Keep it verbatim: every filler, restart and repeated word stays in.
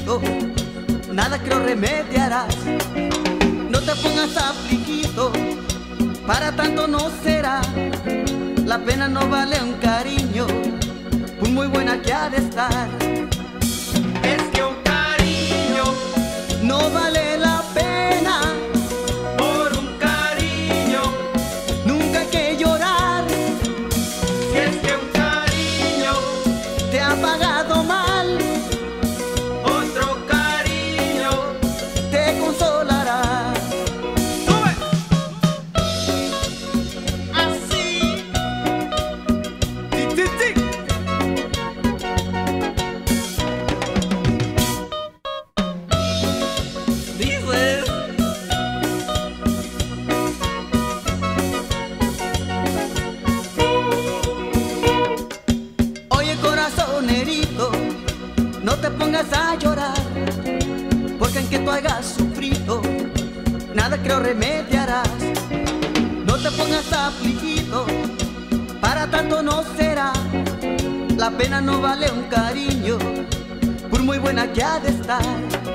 afligido, nada creo remediarás. No te pongas afligido, para tanto no será. La pena no vale un cariño, por muy buena que ha de estar. Es que un cariño no vale la pena, por un cariño. nunca hay que llorar. Si es que un cariño Te ha pagado mal, otro cariño te consolará. sube así. Sí, sí, sí. Dices Oye, corazón herido, no te pongas a llorar, porque en que tú hayas sufrido, nada creo remediarás. No te pongas afligido, para tanto no será. La pena no vale un cariño, por muy buena que ha de estar.